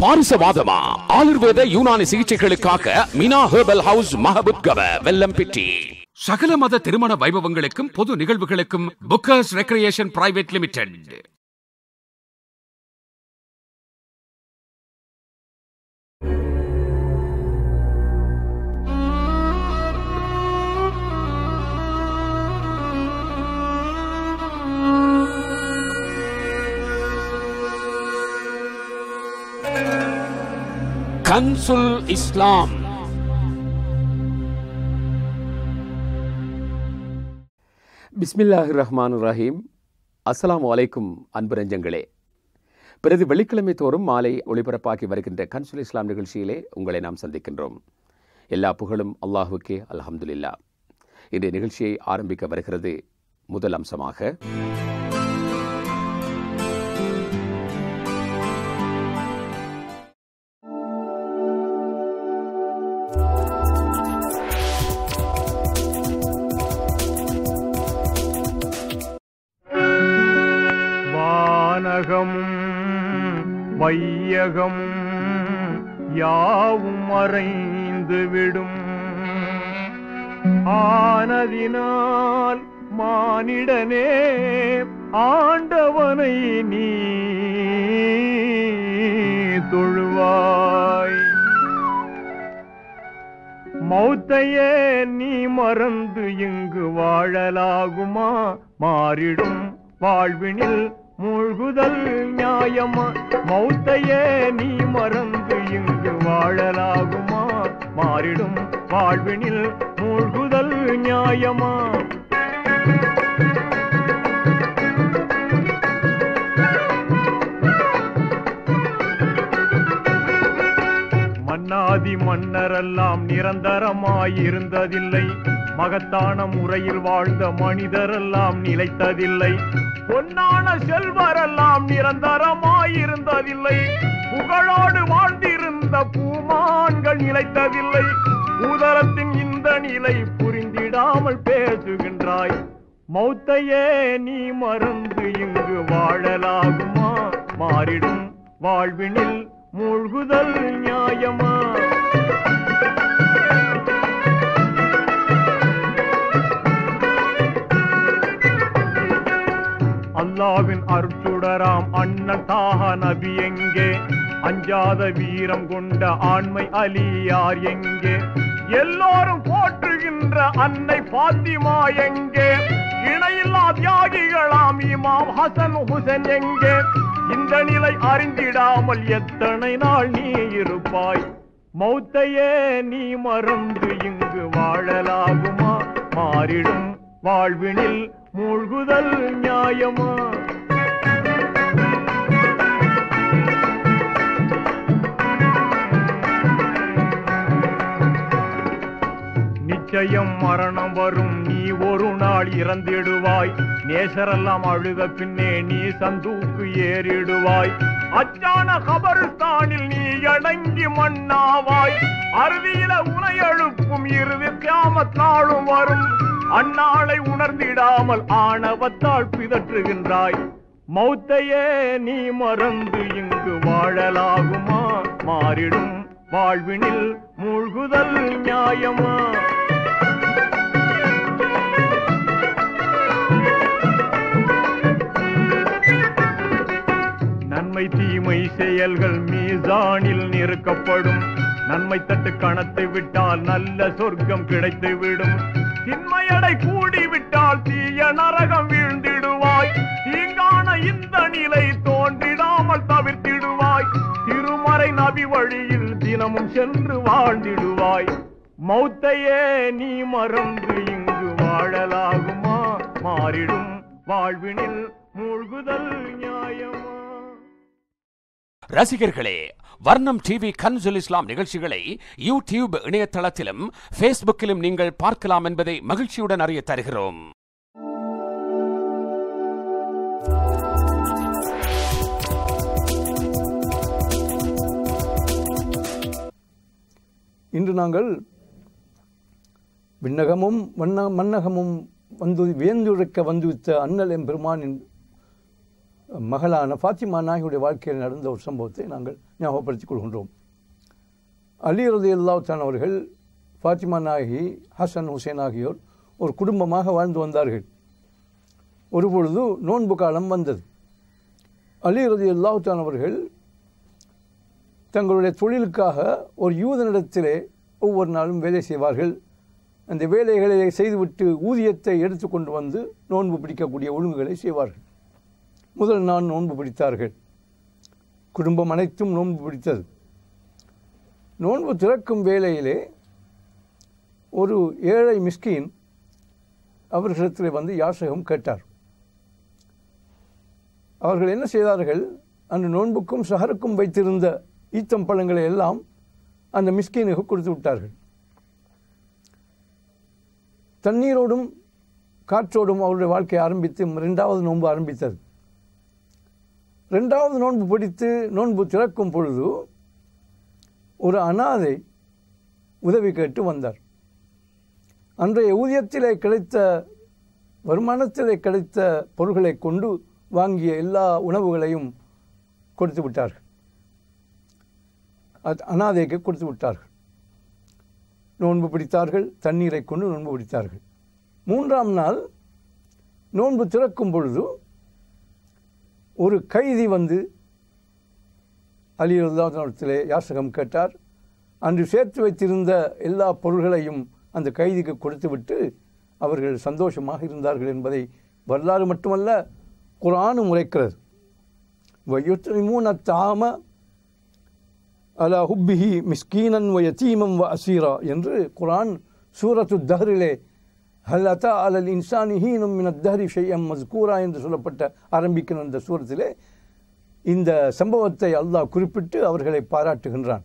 பாரிசவாதமா ஆயுர்வேத யூனானி சிகிச்சைகளுக்காக மினா ஹெர்பல் ஹவுஸ் மஹபூப்கவ வெல்லம்பிட்டி. சகல மத திருமண வைபவங்களுக்கும் பொது நிகழ்வுகளுக்கும் bookers recreation private limited. Kanzul Islam. பிஸ்மில்லாஹிர் ரஹ்மானிர் ரஹீம். அஸ்ஸலாமு அலைக்கும் அன்பு நெஞ்சங்களே. பிரதி வெள்ளிக்கிழமை தோறும் மாலை ஒளிபரப்பாகி வருகின்ற கன்சுல் இஸ்லாம் நிகழ்ச்சியிலே உங்களை நாம் சந்திக்கின்றோம். எல்லா புகழும் அல்லாஹுக்கே, அல்ஹம்துலில்லாஹ். இன்றைய நிகழ்ச்சியை ஆரம்பிக்க வருகிறது முதல் அம்சமாக வையகம் யாவும் மறைந்து விடும். ஆனதினால் மானிடனே ஆண்டவனை நீ தொழுவாய். மௌத்தையே நீ மறந்து இங்கு வாழலாகுமா? மாறிடும் வாழ்வினில் மூழ்குதல் நியாயமா? மௌத்தையே நீ மறந்து இங்கு வாழலாகுமா? மாறிடும் வாழ்வினில் மூழ்குதல் நியாயமா? மன்னாதி மன்னரெல்லாம் நிரந்தரமாயிருந்ததில்லை. மகத்தான முறையில் வாழ்ந்த மனிதரெல்லாம் நிலைத்ததில்லை. பொன்னான செல்வரெல்லாம் நிரந்தரமாயிருந்ததில்லை. புகழோடு வாழ்ந்திருந்த பூமான்கள் நிலைத்ததில்லை. உதரத்தின் இந்த நிலை புரிந்திடாமல் பேசுகின்றாய். மௌத்தையே நீ மறந்து இங்கு வாழலாகுமா? மாறிடும் வாழ்வினில் மூழ்குதல் நியாயமா? அல்லாவின் அருட்சுடராம் அண்ணல் தாஹா நபி எங்கே? அஞ்சாத வீரம் கொண்ட ஆண்மை அலியார் எங்கே? எல்லோரும் போற்றுகின்ற அன்னை பாத்திமா எங்கே? இணையில்லா தியாகிகளாம் இமாம் ஹசன் ஹுசைன் எங்கே? இந்த நிலை அறிந்திடாமல் எத்தனை நாள் நீ இருப்பாய்? மௌத்தையே நீ மறந்து இங்கு வாழலாகுமா? மாறிடும் வாழ்வினில் மூழ்குதல் நியாயமா? நிச்சயம் மரணம் வரும், நீ ஒரு நாள் இறந்திடுவாய். நேசரெல்லாம் அழுத பின்னே நீ சந்தூக்கு ஏறிடுவாய். அச்சான கபருஸ்தானில் நீ அடங்கி மண்ணாவாய். அறுதியில உனை எழுப்பும் இறுதி கியாமத் நாளும் வரும். அந்நாளை உணர்ந்திடாமல் ஆணவத்தால் பிதற்றுகின்றாய். மௌத்தையே நீ மறந்து இங்கு வாழலாகுமா? மாறிடும் வாழ்வினில் மூழ்குதல் நியாயமா? நன்மை தீமை செயல்கள் மீசானில் நிறுக்கப்படும். நன்மை தட்டு கணத்தை விட்டால் நல்ல சொர்க்கம் கிடைத்துவிடும். திண்மையடை கூடிவிட்டால் தீய நரகம் வீழ்ந்திடுவாய். தீங்கான இந்த நிலை தோன்றிடாமல் தவிர்த்திடுவாய். திருமறை நபி வழியில் தினமும் சென்று வாழ்ந்திடுவாய். மௌத்தையே நீ மறந்து இங்கு வாழலாகுமா? மாறிடும் வாழ்வினில் மூழ்குதல் நியாயமா? ரசிகர்களே, வர்ணம் டிவி கன்சுல் இஸ்லாம் நிகழ்ச்சிகளை யூடியூப் இணையதளத்திலும் ஃபேஸ்புக்கிலும் நீங்கள் பார்க்கலாம் என்பதை மகிழ்ச்சியுடன் அறிய தருகிறோம். இன்று நாங்கள் விண்ணகமும் மன்னகமும் வந்து வேந்துழைக்க வந்துவித்த அண்ணல் எம்பெருமானின் மகளான ஃபாத்திமா நாயகியுடைய வாழ்க்கையில் நடந்த ஒரு சம்பவத்தை நாங்கள் ஞாபகப்படுத்திக் கொள்கின்றோம். அலி ரலியல்லாஹு தஆலா அவர்கள், ஃபாத்திமா நாயகி, ஹசன் ஹுசைன் ஆகியோர் ஒரு குடும்பமாக வாழ்ந்து வந்தார்கள். ஒருபொழுது நோன்பு காலம் வந்தது. அலி ரலியல்லாஹு தஆலா அவர்கள் தங்களுடைய தொழிலுக்காக ஒரு யூதனிடத்திலே ஒவ்வொரு நாளும் வேலை செய்வார்கள். அந்த வேலைகளை செய்துவிட்டு ஊதியத்தை எடுத்துக்கொண்டு வந்து நோன்பு பிடிக்கக்கூடிய ஒழுங்குகளை செய்வார்கள். முதல் நாள் நோன்பு பிடித்தார்கள். குடும்பம் அனைத்தும் நோன்பு பிடித்தது. நோன்பு திறக்கும் வேளையிலே ஒரு ஏழை மிஸ்கீன் அவர்களிடத்தில் வந்து யாசகம் கேட்டார். அவர்கள் என்ன செய்தார்கள்? அந்த நோன்புக்கும் சஹருக்கும் வைத்திருந்த ஈத்தம் பழங்களை எல்லாம் அந்த மிஸ்கீனுக்கு கொடுத்து விட்டார்கள். தண்ணீரோடும் காற்றோடும் அவருடைய வாழ்க்கை ஆரம்பித்து 2வது நோன்பு ஆரம்பித்தது. 2வது நோன்பு பிடித்து நோன்பு திறக்கும் பொழுது ஒரு அனாதை உதவி கேட்டு வந்தார். அன்றைய ஊதியத்திலே கிடைத்த வருமானத்திலே கிடைத்த பொருள்களை கொண்டு வாங்கிய எல்லா உணவுகளையும் கொடுத்து விட்டார்கள். அனாதைக்கு கொடுத்து விட்டார்கள். நோன்பு பிடித்தார்கள். தண்ணீரை கொண்டு நோன்பு பிடித்தார்கள். 3ஆம் நாள் நோன்பு திறக்கும் பொழுது ஒரு கைதி வந்து அலி ரலியல்லாஹு யாசகம் கேட்டார். அன்று சேர்த்து வைத்திருந்த எல்லா பொருள்களையும் அந்த கைதிக்கு கொடுத்துவிட்டு அவர்கள் சந்தோஷமாக இருந்தார்கள் என்பதை வரலாறு மட்டுமல்ல, குர்ஆனும் உரைக்கிறது. வயுத்இமூன தஆம அலா ஹுப்பிஹி மிஸ்கீனன் வ யதீமன் வ அசீரா என்று குர்ஆன் சூரத்து தஹ்ரிலே ஹல் அத்தா அலல் இன்சானி ஹீனும் மினத் தஹ்ரி ஷைஅன் மஸ்கூரா என்று சொல்லப்பட்ட ஆரம்பிக்கிற அந்த சூரத்திலே இந்த சம்பவத்தை அல்லாஹ் குறிப்பிட்டு அவர்களை பாராட்டுகின்றான்.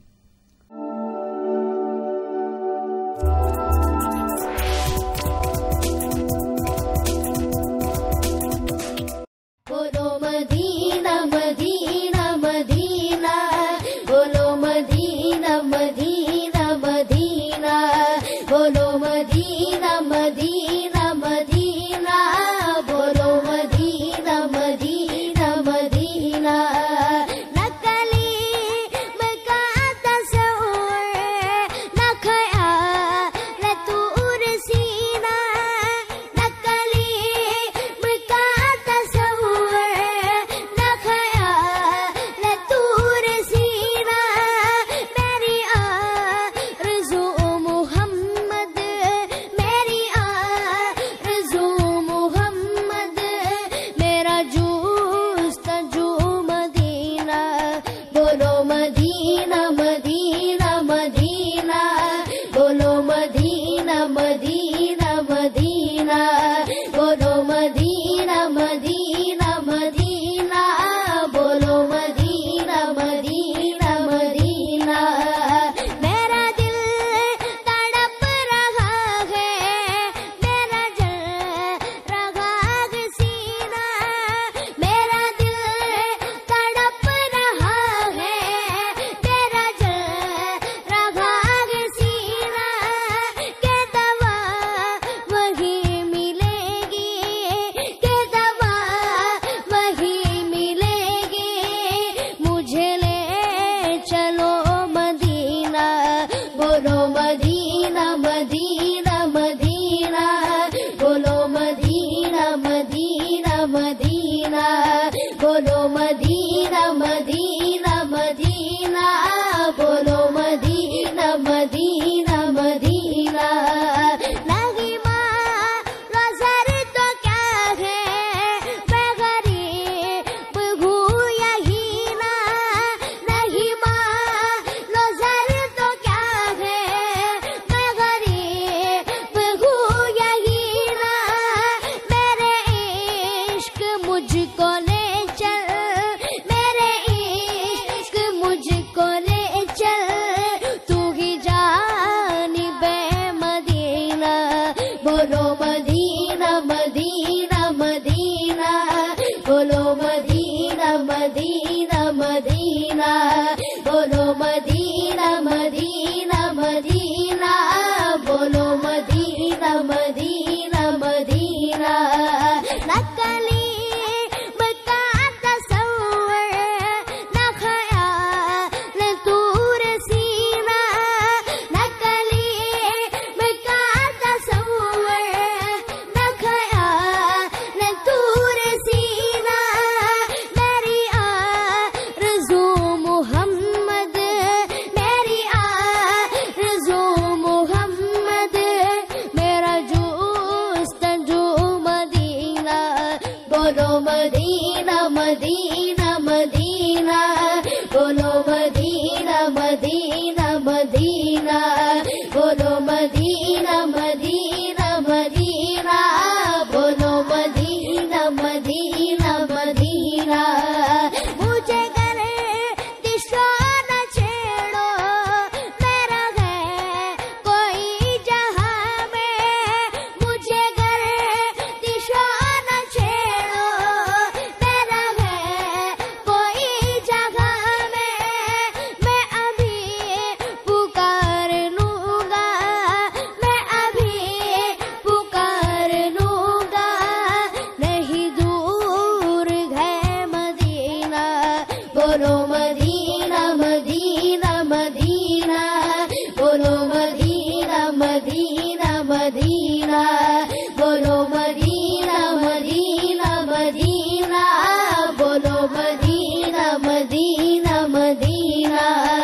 मदीना मदीना मदीना बोलो मदीना मदीना मदीना बोलो मदीना मदीना मदीना मुझे गले दिशा न छेड़ो मेरा है कोई जहां में मुझे गले दिशा न छेड़ो मेरा है कोई जगह में मैं अभी पुकार लूंगा मैं अभी पुकार लूंगा नहीं दूर है मदीना बोलो मदीना मदीना मदीना बोलो मदीना मदीना मदीना बोलो मदीना मदीना मदीना बोलो मदीना मदीना मदीना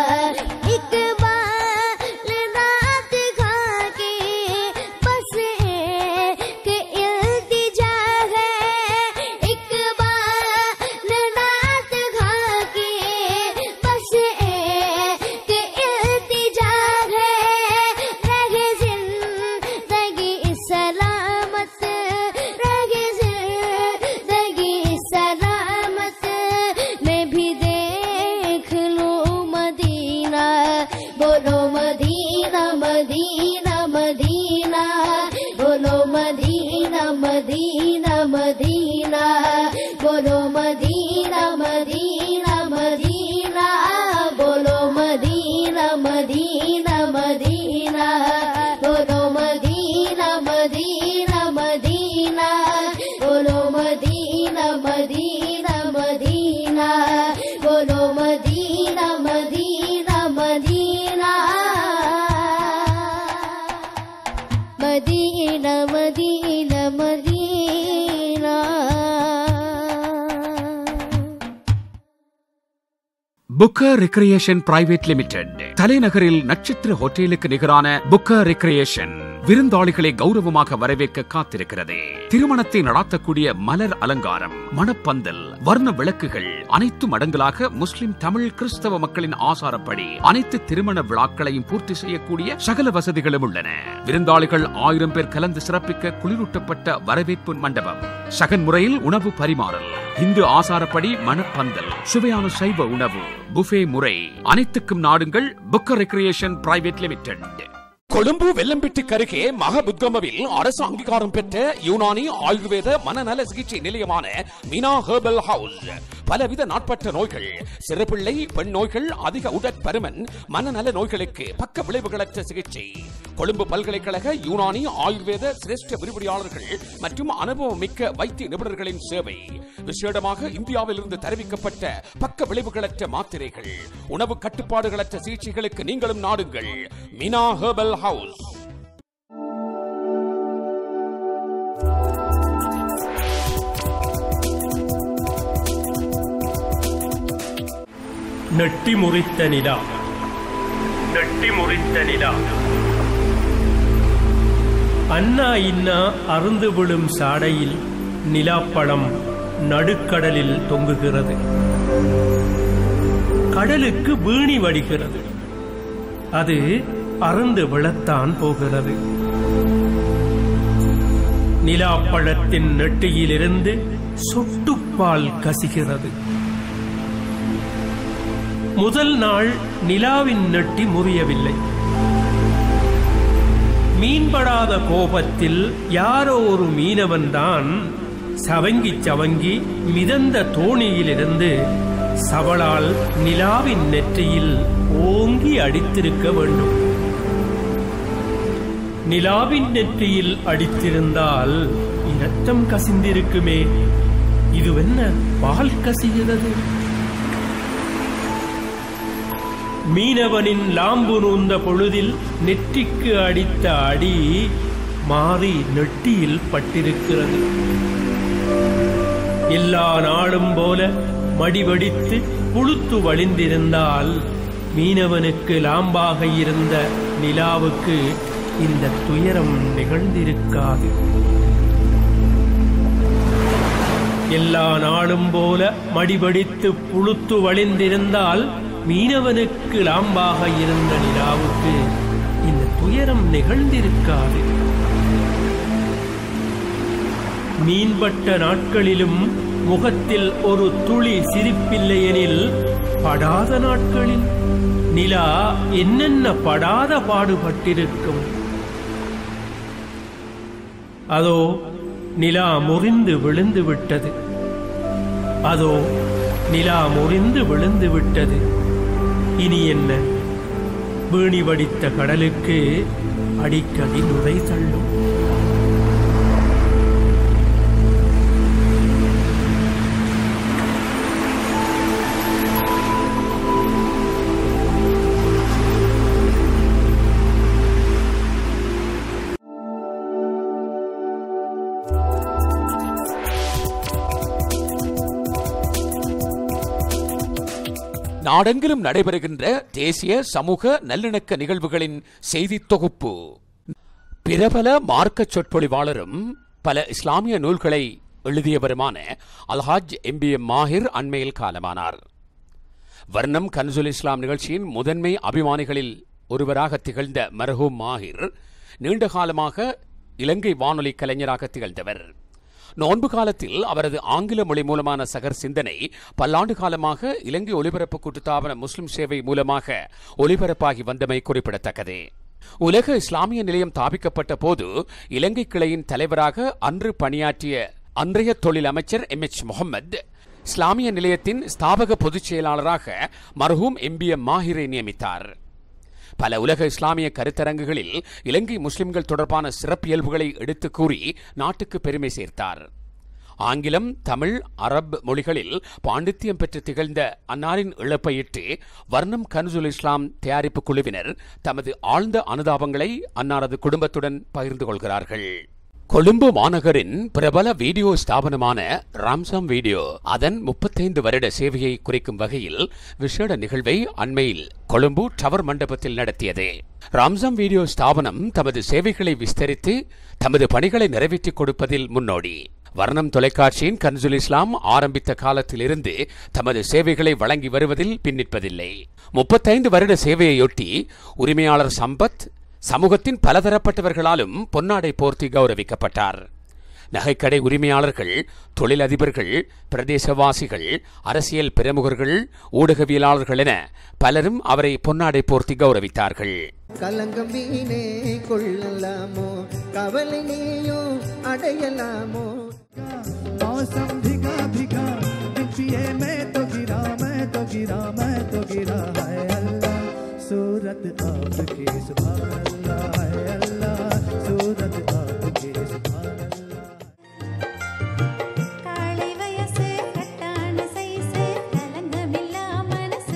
इकबाल रात खा के बस एक इल्तिजा है इकबाल रात खा के बस एक इल्तिजा है रहे जिंदगी सलामत रहे जिंदगी सलामत मैं भी देख लूं मदीना बोलो मदीना मदीना मदीना बोलो मदीना मदीना मदीना बोलो मदीना मदीना मदीना बोलो मदीना मदीना मदीना बोलो मदीना मदीना मदीना बोलो मदीना मदीना मदीना बोलो मदीना मदीना मदीना मदीना मदीना मदीना புக்கர் ரெக்ரியேஷன் பிரைவேட் லிமிடெட் தலைநகரில் நட்சத்திர ஹோட்டலுக்கு நிகரான புக்கர் ரெக்ரியேஷன் விருந்தாளிகளை கௌரவமாக வரவேற்க காத்திருக்கிறது. திருமணத்தை நடாத்தக்கூடிய மலர் அலங்காரம், மணப்பந்தல், வர்ண விளக்குகள் அனைத்தும் அடங்கலாக முஸ்லிம் தமிழ் கிறிஸ்தவ மக்களின் ஆசாரப்படி அனைத்து திருமண விழாக்களையும் பூர்த்தி செய்யக்கூடிய சகல வசதிகளும் உள்ளன. விருந்தாளிகள் 1000 பேர் கலந்து சிறப்பிக்க குளிரூட்டப்பட்ட வரவேற்பு மண்டபம், சகன் முறையில் உணவு பரிமாறல், இந்து ஆசாரப்படி மணப்பந்தல், சுவையான சைவ உணவு, புஃபே முறை, அனைத்துக்கும் நாடுங்கள் bookers recreation private limited. Colombo வெள்ளம்பிட்டிக்கு அருகே மகபுத்கமவில் அரசு அங்கீகாரம் பெற்ற யுனானி ஆயுர்வேத மனநல சிகிச்சை நிலையமான மீனா ஹெர்பல் ஹவுஸ். பலவித நாட்பட்ட நோய்கள், சிறுபிள்ளை, பெண் நோய்கள், அதிக உடற்பருமன், மனநல நோய்களுக்கு பக்க விளைவுகளற்ற சிகிச்சை. கொழும்பு பல்கலைக்கழக யுனானி ஆயுர்வேத சிரேஷ்ட விரிவுரையாளர்கள் மற்றும் அனுபவம் மிக்க வைத்திய நிபுணர்களின் சேவை. விசேடமாக இந்தியாவில் இருந்து தெரிவிக்கப்பட்ட பக்க விளைவுகளற்ற மாத்திரைகள், உணவு கட்டுப்பாடுகளற்ற சிகிச்சைகளுக்கு நீங்களும் நாடுங்கள் மீனா ஹெர்பல் ஹவுஸ். நெட்டி முறித்த நிலா, நெட்டி முறித்த நிலா. அண்ணா இன்னா அருந்து விழும் சாடையில் நிலாப்பழம் நடுக்கடலில் தொங்குகிறது. கடலுக்கு வீணி வடிகிறது. அது அருந்து விழத்தான் போகிறது. நிலாப்பழத்தின் நெட்டியிலிருந்து சொட்டுப்பால் கசிகிறது. முதல் நாள் நிலாவின் நெட்டி முறியவில்லை. மீன்படாத கோபத்தில் யாரோ ஒரு மீனவன் தான் சவங்கி சவங்கி மிதந்த தோணியிலிருந்து சவளால் நிலாவின் நெற்றியில் ஓங்கி அடித்திருக்க வேண்டும். நிலாவின் நெற்றியில் அடித்திருந்தால் இரத்தம் கசிந்திருக்குமே. இதுவென்ன பால் கசிகிறது? மீனவனின் லாம்பு நூந்த பொழுதில் நெற்றிக்கு அடித்த அடி மாறி நெட்டியில் பட்டிருக்கிறது. எல்லா நாளும் போல மடிவடித்து புழுத்து வழிந்திருந்தால் மீனவனுக்கு லாம்பாக இருந்த நிலாவுக்கு இந்த துயரம் நிகழ்ந்திருக்காது. எல்லா நாளும் போல மடிவடித்து புழுத்து வழிந்திருந்தால் மீனவனுக்கு லாம்பாக இருந்த நிலாவுக்கு இந்த துயரம் நிகழ்ந்திருக்காது. மீன்பட்ட நாட்களிலும் முகத்தில் ஒரு துளி சிரிப்பில்லையெனில் படாத நாட்களில் நிலா என்னென்ன படாத பாடுபட்டிருக்கும். அதோ நிலா முறிந்து விழுந்து விட்டது. அதோ நிலா முறிந்து விழுந்து விட்டது. இனி என்ன? வீணி வடித்த கடலுக்கு அடிக்கடி நுரை தள்ளும். நாடெங்கிலும் நடைபெறுகின்ற தேசிய சமூக நல்லிணக்க நிகழ்வுகளின் செய்தி தொகுப்பு. பிரபல மார்க்க சொற்பொழிவாளரும் பல இஸ்லாமிய நூல்களை எழுதியவருமான அல்ஹாஜ் எம்பிஎம் மாஹிர் அண்மையில் காலமானார். வர்ணம் கன்சுல் இஸ்லாம் நிகழ்ச்சியின் முதன்மை அபிமானிகளில் ஒருவராக திகழ்ந்த மர்ஹூம் மாஹிர் நீண்ட காலமாக இலங்கை வானொலி கலைஞராக திகழ்ந்தவர். நோன்பு காலத்தில் அவரது ஆங்கில மொழி மூலமான சகர் சிந்தனை பல்லாண்டு காலமாக இலங்கை ஒலிபரப்பு கூட்டுத்தாபன முஸ்லிம் சேவை மூலமாக ஒலிபரப்பாகி வந்தமை குறிப்பிடத்தக்கது. உலக இஸ்லாமிய நிலையம் தாபிக்கப்பட்ட போது இலங்கை கிளையின் தலைவராக அன்று பணியாற்றிய அன்றைய தொழில் அமைச்சர் MH முகமது இஸ்லாமிய நிலையத்தின் ஸ்தாபக பொதுச் செயலாளராக மர்ஹூம் எம்பிஎம் மாஹிரை நியமித்தார். பல உலக இஸ்லாமிய கருத்தரங்குகளில் இலங்கை முஸ்லிம்கள் தொடர்பான சிறப்பியல்புகளை எடுத்து கூறி நாட்டுக்கு பெருமை சேர்த்தார். ஆங்கிலம், தமிழ், அரபு மொழிகளில் பாண்டித்யம் பெற்று திகழ்ந்த அன்னாரின் இழப்பையிட்டு வர்ணம் கன்சுல் இஸ்லாம் தயாரிப்பு குழுவினர் தமது ஆழ்ந்த அனுதாபங்களை அன்னாரது குடும்பத்துடன் பகிர்ந்து கொள்கிறார்கள். கொழும்பு மாநகரின் பிரபல வீடியோ ஸ்தாபனமான ராம்சாம் வீடியோ அதன் 35 வருட சேவையை குறிக்கும் வகையில் விசேட நிகழ்வை அண்மையில் கொழும்பு டவர் மண்டபத்தில் நடத்தியது. ராம்சாம் வீடியோ ஸ்தாபனம் தமது சேவைகளை விஸ்தரித்து தமது பணிகளை நிறைவேற்றிக் கொடுப்பதில் முன்னோடி. வர்ணம் தொலைக்காட்சியின் கன்சுல் இஸ்லாம் ஆரம்பித்த காலத்திலிருந்து தமது சேவைகளை வழங்கி வருவதில் பின்னிற்பதில்லை. 35 வருட சேவையொட்டி உரிமையாளர் சம்பத் சமூகத்தின் பலதரப்பட்டவர்களாலும் பொன்னாடை போர்த்தி கௌரவிக்கப்பட்டார். நகைக்கடை உரிமையாளர்கள், தொழிலதிபர்கள், பிரதேசவாசிகள், அரசியல் பிரமுகர்கள், ஊடகவியலாளர்கள் என பலரும் அவரை பொன்னாடை போர்த்தி கௌரவித்தார்கள். கலங்கம் வீணே கொள்ளலாமோ, கவலை நீயோ அடையலாமோ. மௌசம் பிகா பிகா பியே மே தோ கிரா மே தோ கிரா மே தோ கிரா ஹை அல்லாஹ் सूरत आपकी सुभान अल्लाह है अल्लाह सूरत आपकी सुभान अल्लाह. काले वयसे कट्टान सैसे कलंगमिल्ला मनसे.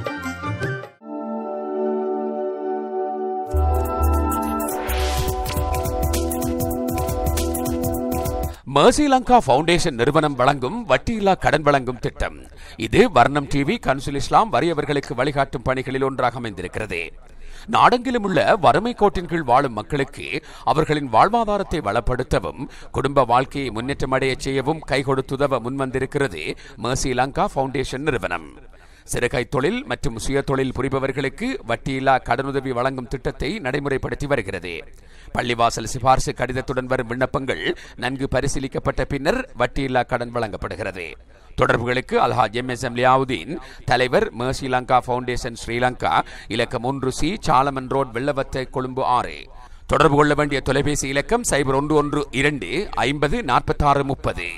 மர்சி லங்கா ஃபவுண்டேஷன் நிறுவனம் வழங்கும் வட்டியில்லா கடன் வழங்கும் திட்டம். இது வர்ணம் டிவி, கன்சுல் இஸ்லாம் வறியவர்களுக்கு வழிகாட்டும் பணிகளில் ஒன்றாக அமைந்திருக்கிறது. நாடெங்கிலும் உள்ள வறுமை கோட்டின் கீழ் வாழும் மக்களுக்கு அவர்களின் வாழ்வாதாரத்தை வளப்படுத்தவும் குடும்ப வாழ்க்கையை முன்னேற்றமடைய செய்யவும் கைகொடுத்துதவ முன்வந்திருக்கிறது மர்சி லங்கா ஃபவுண்டேஷன் நிறுவனம். சிறுகை தொழில் மற்றும் சுய தொழில் புரிபவர்களுக்கு வட்டியில்லா கடனுதவி வழங்கும் திட்டத்தை நடைமுறைப்படுத்தி வருகிறது. பள்ளிவாசல் சிபார்சு கடிதத்துடன் வரும் விண்ணப்பங்கள் நன்கு பரிசீலிக்கப்பட்ட பின்னர் வட்டியில்லா கடன் வழங்கப்படுகிறது. தொடர்புகளுக்கு அல்ஹாஜ் MSM லியாவுதீன், தலைவர் மர்சி லங்கா ஃபவுண்டேஷன் ஸ்ரீலங்கா, இலக்கம் 1C சாலமன் ரோட், வெள்ளவத்தை, கொழும்பு 6. தொடர்பு கொள்ள வேண்டிய தொலைபேசி இலக்கம் 0112 50 46 30.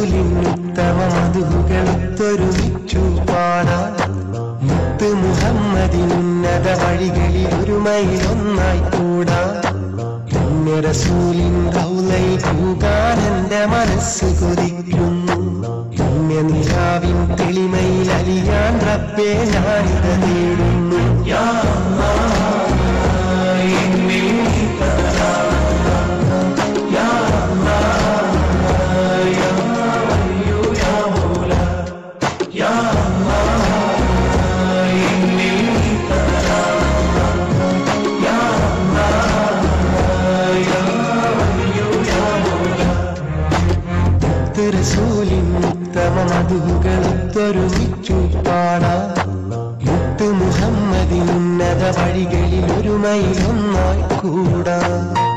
റസൂലിൻ ഉത്തമ മധുകളൊത്തൊരുമിച്ചു പാടാം മുത്ത് മുഹമ്മദിൻ ഉന്നത വഴികളിൽ ഒരു മൈലൊന്നായി കൂടാം പുണ്യ റസൂലിൻ റൗളയിൽ പോകാൻ എന്റെ മനസ്സ് കൊതിക്കുന്നു പുണ്യ നിലാവിൻ തെളിമയിൽ അലിയാൻ റബ്ബേ ഞാനിത നേടുന്നു യാ റസൂലിൻ ഉത്തമ മധുകളൊത്തൊരുമിച്ചു പാടാം മുത്ത് മുഹമ്മദിൻ ഉന്നത വഴികളിൽ ഒരു മൈലൊന്നായി കൂടാം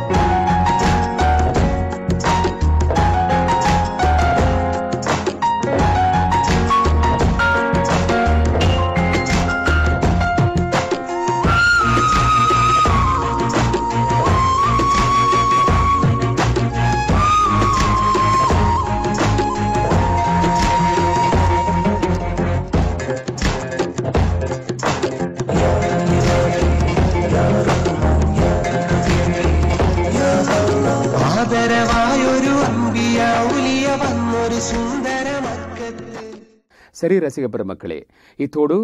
சரி ரசிக பெருமக்களே, இத்தோடு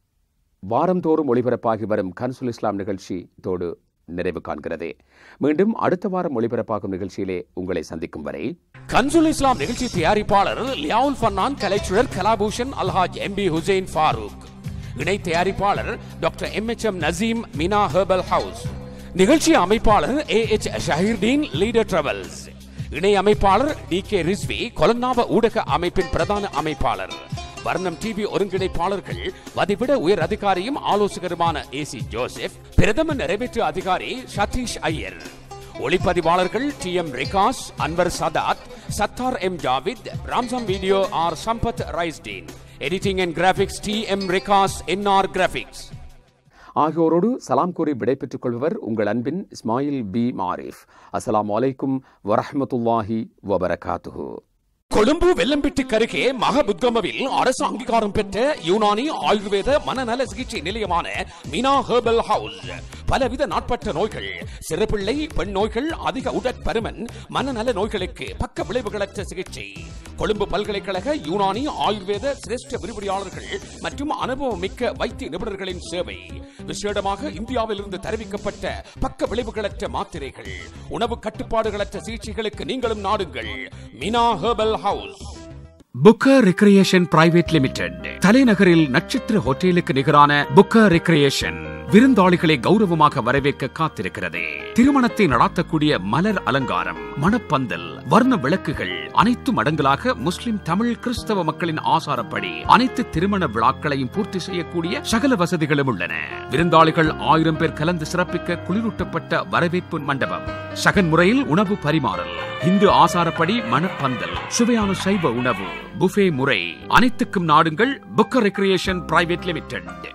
வாரந்தோறும் ஒளிபரப்பாகி வரும் கன்சுல் இஸ்லாம் நிகழ்ச்சி இத்தோடு நிறைவு காண்கிறது. மீண்டும் அடுத்த வாரம் ஒளிபரப்பாகும் நிகழ்ச்சியிலே உங்களை சந்திக்கும் வரை கன்சுல் இஸ்லாம் நிகழ்ச்சி தயாரிப்பாளர் லியாவுல் ஃபன்னான், கலைச்சுழர் கலாபூஷன் அல்ஹாஜ் எம்பி ஹுசைன் ஃபாரூக், இணை தயாரிப்பாளர் doctor MHM Naseem, Mina herbal house, நிகழ்ச்சி அமைப்பாளர் AH ஷஹீர்தீன், லீடர் டிராவல்ஸ், இணை அமைப்பாளர் DK ரிஸ்வி, கொலன்னாவ ஊடக அமைப்பின் பிரதான அமைப்பாளர், வர்ணம் டிவி ஒருங்கிணைப்பாளர்கள் வதிவிட உயர் அதிகாரியும் ஆலோசகருமான AC ஜோசப், பிரதம நிறைவேற்று அதிகாரி சதீஷ் ஐயர், ஒளிப்பதிவாளர்கள் TM ரிகாஸ், அன்வர் சதாத், சத்தார் M ஜாவித், ராம்சம் வீடியோ ஆர் சம்பத் ரைஸ்டீன், editing and graphics TM Rikas NR graphics ஆகியோரோடு சலாம் கூறி விடைபெற்றுக் கொள்பவர் உங்கள் அன்பின் இஸ்மாயில் B மாரிஃப். அஸ்ஸலாமு அலைக்கும் வரஹ்மத்துல்லாஹி வபரகாத்துஹு. கொழும்பு வெள்ளம்பிட்டிக்கு அருகே மகபுத்கமவில் அரசு அங்கீகாரம் பெற்ற யுனானி ஆயுர்வேத மனநல சிகிச்சை நிலையமான மினா ஹெர்பல் ஹவுஸ் பலவித நாட்பட்ட நோய்கள், சிறுபிள்ளை, பெண் நோய்கள், அதிக உடற்பருமன், மனநல நோய்களுக்கு பக்க விளைவுகளற்ற சிகிச்சை. கொழும்பு பல்கலைக்கழக யுனானி ஆயுர்வேத சிரேஷ்ட விரிவுரையாளர்கள் மற்றும் அனுபவம் மிக்க வைத்திய நிபுணர்களின் சேவை. விசேடமாக இந்தியாவிலிருந்து தெரிவிக்கப்பட்ட பக்க விளைவுகளற்ற மாத்திரைகள், உணவு கட்டுப்பாடுகளற்ற சிகிச்சைகளுக்கு நீங்களும் நாடுங்கள் Mina herbal house. Bookers recreation private limited, தலைநகரில் நட்சத்திர ஹோட்டலுக்கு நிகரான புக்கர் ரெக்ரியேஷன் விருந்தாளிகளை கௌரவமாக வரவேற்க காத்திருக்கிறது. திருமணத்தை நடாத்தக்கூடிய மலர் அலங்காரம், மணப்பந்தல், வர்ண விளக்குகள் அனைத்தும் அடங்கலாக முஸ்லிம், தமிழ், கிறிஸ்தவ மக்களின் ஆசாரப்படி அனைத்து திருமண விழாக்களையும் பூர்த்தி செய்யக்கூடிய சகல வசதிகளும் உள்ளன. விருந்தாளிகள் 1000 பேர் கலந்து சிறப்பிக்க குளிரூட்டப்பட்ட வரவேற்பு மண்டபம், சகன் முறையில் உணவு பரிமாறல், இந்து ஆசாரப்படி மணப்பந்தல், சுவையான சைவ உணவு, புஃபே முறை, அனைத்துக்கும் நாடுங்கள் புக்கர் ரெக்ரியேஷன் பிரைவேட் லிமிடெட்.